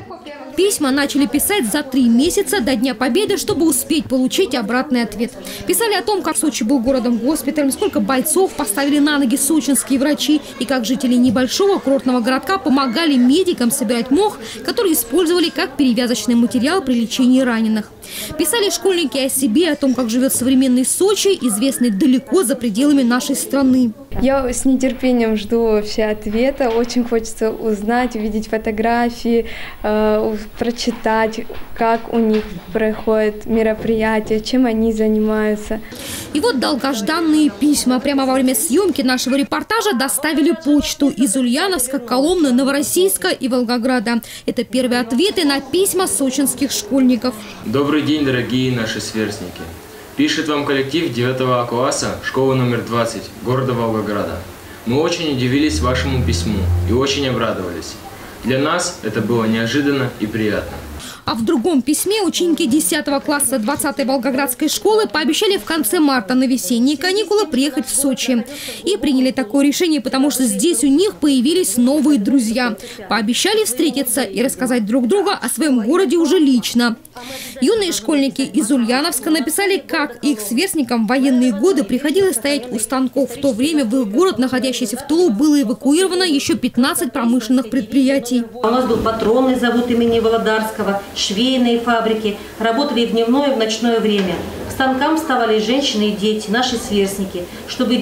Письма начали писать за 3 месяца до Дня Победы, чтобы успеть получить обратный ответ. Писали о том, как Сочи был городом-госпиталем, сколько бойцов поставили на ноги сочинские врачи и как жители небольшого курортного городка помогали медикам собирать мох, который использовали как перевязочный материал при лечении раненых. Писали школьники о себе, о том, как живет современный Сочи, известный далеко за пределами нашей страны. Я с нетерпением жду все ответы. Очень хочется узнать, увидеть фотографии, прочитать, как у них проходит мероприятие, чем они занимаются. И вот долгожданные письма. Прямо во время съемки нашего репортажа доставили почту из Ульяновска, Коломны, Новороссийска и Волгограда. Это первые ответы на письма сочинских школьников. Добрый день, дорогие наши сверстники. Пишет вам коллектив 9 класса школы номер 20 города Волгограда. Мы очень удивились вашему письму и очень обрадовались. Для нас это было неожиданно и приятно. А в другом письме ученики 10 класса 20-й Волгоградской школы пообещали в конце марта на весенние каникулы приехать в Сочи. И приняли такое решение, потому что здесь у них появились новые друзья. Пообещали встретиться и рассказать друг другу о своем городе уже лично. Юные школьники из Ульяновска написали, как их сверстникам в военные годы приходилось стоять у станков. В то время в их город, находящийся в тылу, было эвакуировано еще 15 промышленных предприятий. У нас был патронный завод имени Володарского, швейные фабрики, работали в дневное и в ночное время. К станкам вставали женщины и дети, наши сверстники, чтобы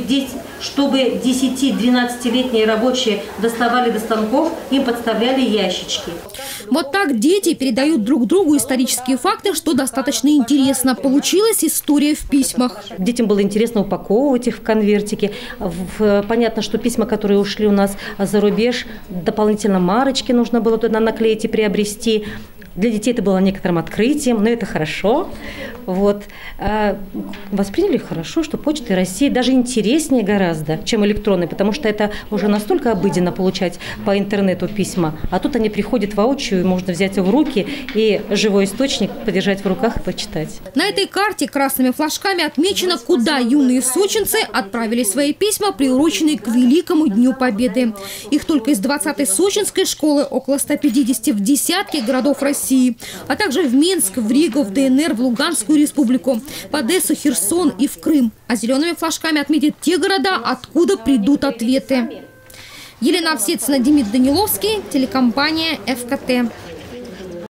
10-12-летние рабочие доставали до станков, им подставляли ящички. Вот так дети передают друг другу исторические факты, что достаточно интересно. Получилась история в письмах. Детям было интересно упаковывать их в конвертики. Понятно, что письма, которые ушли у нас за рубеж, дополнительно марочки нужно было туда наклеить и приобрести. Для детей это было некоторым открытием, но это хорошо. Вот. Восприняли хорошо, что Почта России даже интереснее гораздо, чем электронные, потому что это уже настолько обыденно получать по интернету письма, а тут они приходят воочию, можно взять в руки и живой источник подержать в руках и почитать. На этой карте красными флажками отмечено, куда юные сочинцы отправили свои письма, приуроченные к Великому Дню Победы. Их только из 20-й сочинской школы около 150 в десятке городов России, а также в Минск, в Ригу, в ДНР, в Луганскую республику, в Одессу, Херсон и в Крым. А зелеными флажками отметят те города, откуда придут ответы. Елена Овсецина, Демид Даниловский, телекомпания ФКТ.